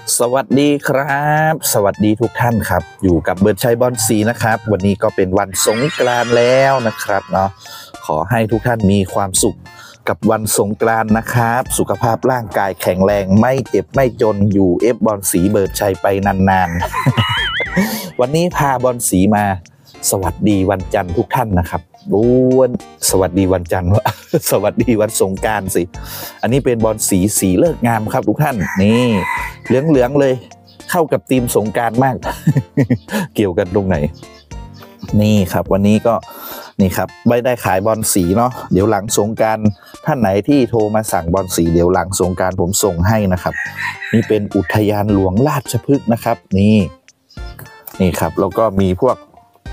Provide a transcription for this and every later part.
สวัสดีครับสวัสดีทุกท่านครับอยู่กับเบิร์ดชัยบอลสีนะครับวันนี้ก็เป็นวันสงกรานต์แล้วนะครับเนาะขอให้ทุกท่านมีความสุขกับวันสงกรานต์นะครับสุขภาพร่างกายแข็งแรงไม่เจ็บไม่จนอยู่บอลสีเบิร์ดชัยไปนานๆ วันนี้พาบอลสีมาสวัสดีวันจันทร์ทุกท่านนะครับสวัสดีวันจันทร์วะ สวัสดีวันสงกรานต์สิอันนี้เป็นบอลสีเลิกงามครับทุกท่านนี่เหลืองเลยเข้ากับธีมสงกรานต์มาก เกี่ยวกันตรงไหนนี่ครับวันนี้ก็นี่ครับไม่ได้ขายบอลสีเนาะเดี๋ยวหลังสงกรานต์ท่านไหนที่โทรมาสั่งบอลสีเดี๋ยวหลังสงกรานต์ผมส่งให้นะครับนี่เป็นอุทยานหลวงราชพฤกษ์นะครับนี่ครับแล้วก็มีพวก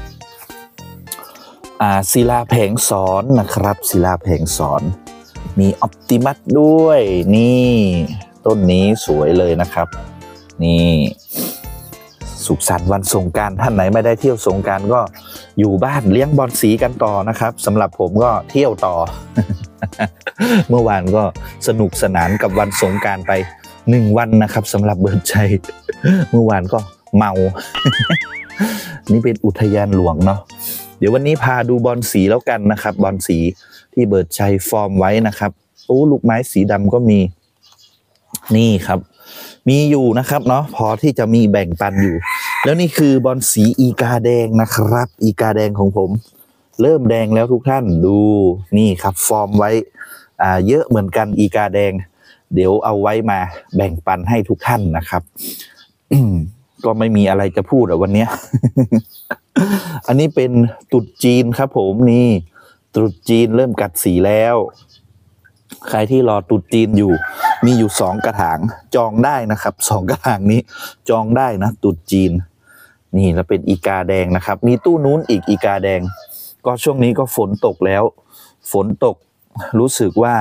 ศิลาแผงสอนนะครับศิลาแผงสอนมีออปติมัสด้วยนี่ต้นนี้สวยเลยนะครับนี่สุขสันต์วันสงกรานต์ท่านไหนไม่ได้เที่ยวสงกรานต์ก็อยู่บ้านเลี้ยงบอลสีกันต่อนะครับสำหรับผมก็เที่ยวต่อ เมื่อวานก็สนุกสนานกับวันสงกรานต์ไป1 วันนะครับสำหรับเบิร์ดชัย เมื่อวานก็เมา นี่เป็นอุทยานหลวงเนาะเดี๋ยววันนี้พาดูบอลสีแล้วกันนะครับบอลสีที่เบิร์ดชัยฟอร์มไว้นะครับลูกไม้สีดำก็มีนี่ครับมีอยู่นะครับเนาะพอที่จะมีแบ่งปันอยู่แล้วนี่คือบอลสีอีกาแดงนะครับอีกาแดงของผมเริ่มแดงแล้วทุกท่านดูนี่ครับฟอร์มไว้เยอะเหมือนกันอีกาแดงเดี๋ยวเอาไว้มาแบ่งปันให้ทุกท่านนะครับ ก็ไม่มีอะไรจะพูดวันนี้ อันนี้เป็นตรุษจีนครับผมนี่ตรุษจีนเริ่มกัดสีแล้วใครที่รอตรุษจีนอยู่มีอยู่2 กระถางจองได้นะครับ2 กระถางนี้จองได้นะตรุษจีนนี่แล้วเป็นอีกาแดงนะครับมีตู้นู้นอีกาแดงก็ช่วงนี้ก็ฝนตกแล้วฝนตกรู้สึกว่า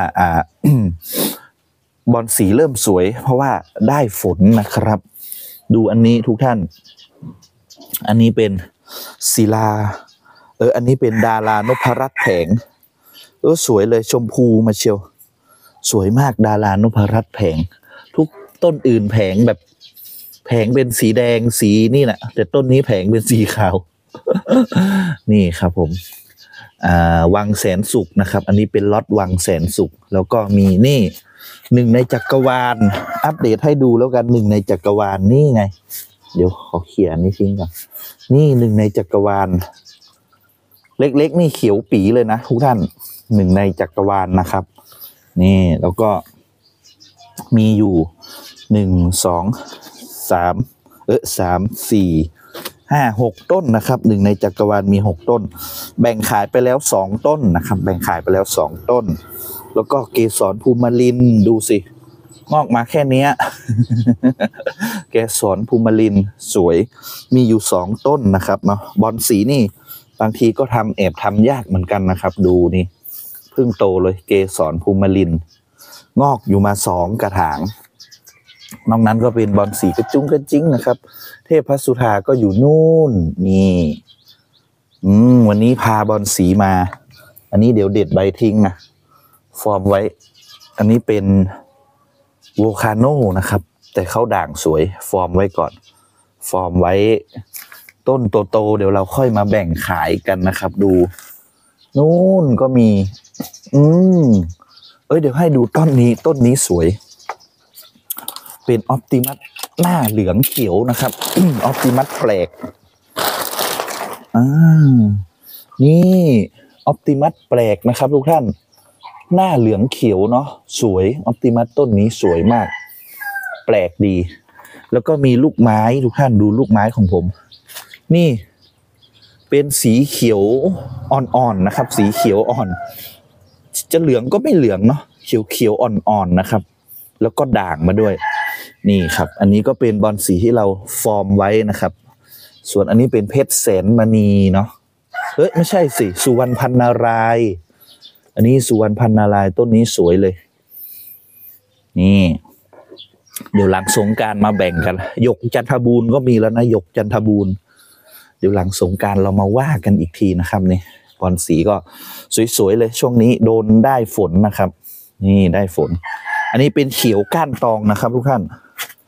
บอลสีเริ่มสวยเพราะว่าได้ฝนนะครับดูอันนี้ทุกท่านอันนี้เป็นศิลาอันนี้เป็นดารานพรัตน์แผงสวยเลยชมพูมาเชียวสวยมากดารานพรัตน์แผงทุกต้นอื่นแผงแบบแผงเป็นสีแดงสีนี่แหละแต่ต้นนี้แผงเป็นสีขาว นี่ครับผมวังแสนสุขนะครับอันนี้เป็นล็อตวังแสนสุขแล้วก็มีนี่1 ในจักรวาลอัปเดตให้ดูแล้วกัน1 ในจักรวาลนี่ไงเดี๋ยวขอเขียนนี่ทิ้งก่อนนี่1 ในจักรวาลเล็กๆนี่เขียวปีเลยนะทุกท่าน1 ในจักรวาลนะครับนี่แล้วก็มีอยู่1 2 3 4 5 6 ต้นนะครับ1 ในจักรวาลมี6 ต้นแบ่งขายไปแล้ว2 ต้นนะครับแบ่งขายไปแล้ว2 ต้นแล้วก็เกสรภูมิลินดูสิงอกมาแค่นี้ เกสรภูมิลินสวยมีอยู่2 ต้นนะครับเนาะบอลสีนี่บางทีก็แอบทำยากเหมือนกันนะครับดูนี่เพิ่งโตเลยเกสรภูมิลินงอกอยู่มา2 กระถางนอกนั้นก็เป็นบอลสีกระจุ้งกระจิ้งนะครับเทพสุธาก็อยู่นู่นนี่วันนี้พาบอลสีมาอันนี้เดี๋ยวเด็ดใบทิ้งนะฟอร์มไว้อันนี้เป็นโวคาโนนะครับแต่เขาด่างสวยฟอร์มไว้ก่อนฟอร์มไว้ต้นโตๆเดี๋ยวเราค่อยมาแบ่งขายกันนะครับดูนู่นก็มีเดี๋ยวให้ดูต้นนี้สวยเป็นออปติมัสหน้าเหลืองเขียวนะครับ ออปติมัสแปลกนี่ออปติมัสแปลกนะครับทุกท่านหน้าเหลืองเขียวเนาะสวยออปติมัสต้นนี้สวยมากแปลกดีแล้วก็มีลูกไม้ทุกท่านดูลูกไม้ของผมนี่เป็นสีเขียวอ่อนๆนะครับสีเขียวอ่อนจะเหลืองก็ไม่เหลืองเนาะเขียวอ่อนๆนะครับแล้วก็ด่างมาด้วยนี่ครับอันนี้ก็เป็นบอลสีที่เราฟอร์มไว้นะครับส่วนอันนี้เป็นเพชรแสนมณีเนาะไม่ใช่สิสุวรรณพันนารายณ์อันนี้สุวรรณพันนารายณ์ต้นนี้สวยเลยนี่เดี๋ยวหลังสงกรานต์มาแบ่งกันหยกจันทบูรณ์ก็มีแล้วนะหยกจันทบูรณ์เดี๋ยวหลังสงกรานต์เรามาว่ากันอีกทีนะครับนี่บอลสีก็สวยๆเลยช่วงนี้โดนได้ฝนนะครับนี่ได้ฝนอันนี้เป็นเขียวก้านตองนะครับทุกท่าน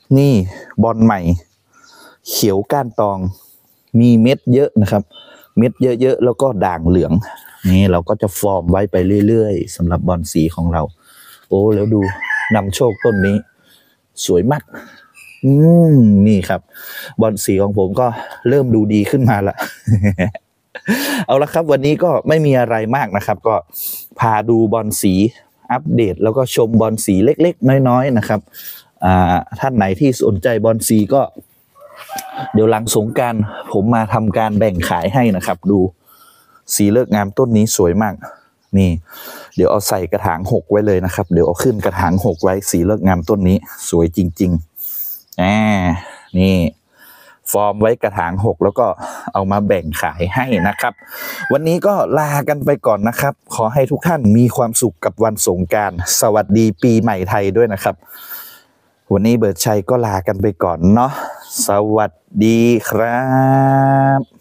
นี่บอลใหม่เขียวก้านตองมีเม็ดเยอะนะครับเม็ดเยอะๆแล้วก็ด่างเหลืองนี่เราก็จะฟอร์มไว้ไปเรื่อยๆสำหรับบอลสีของเราโอ้แล้วดูนำโชคต้นนี้สวยมากนี่ครับบอลสีของผมก็เริ่มดูดีขึ้นมาละ เอาละครับวันนี้ก็ไม่มีอะไรมากนะครับก็พาดูบอลสีอัปเดตแล้วก็ชมบอลสีเล็กๆน้อยๆนะครับท่านไหนที่สนใจบอลสีก็เดี๋ยวหลังสงกรานต์ผมมาทำการแบ่งขายให้นะครับดูสีเลิกงามต้นนี้สวยมากนี่เดี๋ยวเอาใส่กระถาง6ไว้เลยนะครับเดี๋ยวเอาขึ้นกระถาง6ไว้สีเลิกงามต้นนี้สวยจริงๆนี่ฟอร์มไว้กระถาง6แล้วก็เอามาแบ่งขายให้นะครับวันนี้ก็ลากันไปก่อนนะครับขอให้ทุกท่านมีความสุขกับวันสงกรานต์สวัสดีปีใหม่ไทยด้วยนะครับวันนี้เบิร์ดชัยก็ลากันไปก่อนเนาะสวัสดีครับ